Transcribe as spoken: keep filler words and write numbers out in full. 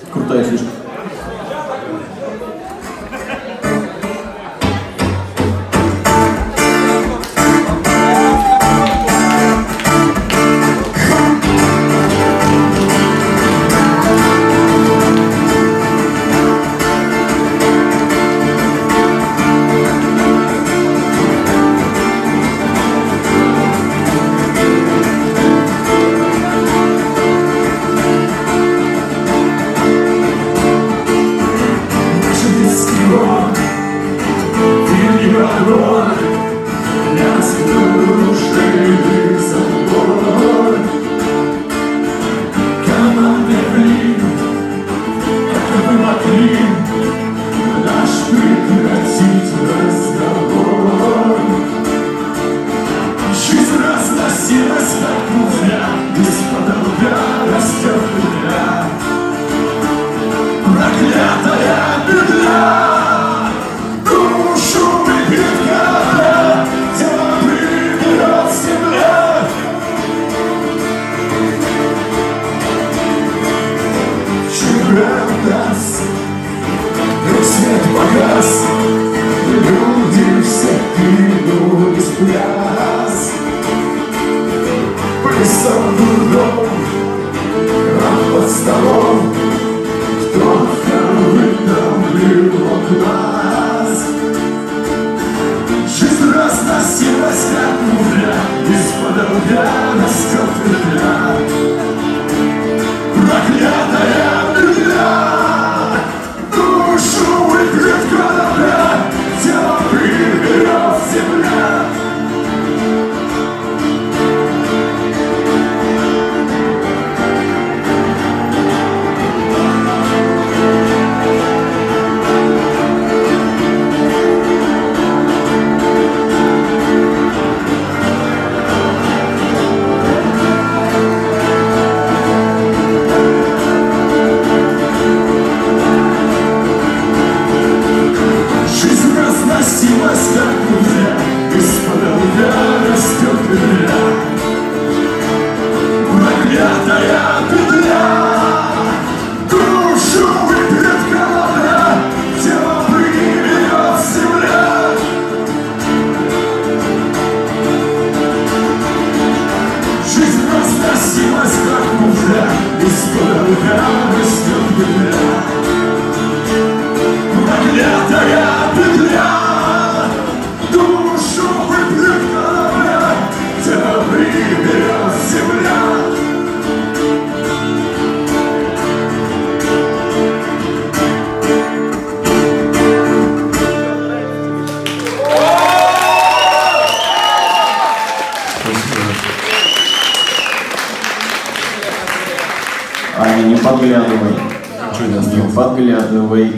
Крутая фишка. Свет погас, люди все кинулись в пляс. Плясал дурдом, а под столом кто-то выдавил глаз. Жизнь разносилась, как муля, из-под огня на скатертя. Проклятая беда душу выпьет корабля, тело приберет земля. Разносилась, как музя, из-под огня растет петля. Проклятая петля душу выпьет корабля, тело приберет земля. Жизнь разносилась, как музя, из-под огня растет петля. Проклятая петля душу выпьет корабля, тело приберет земля. Аня, не подглядывай. Не подглядывай.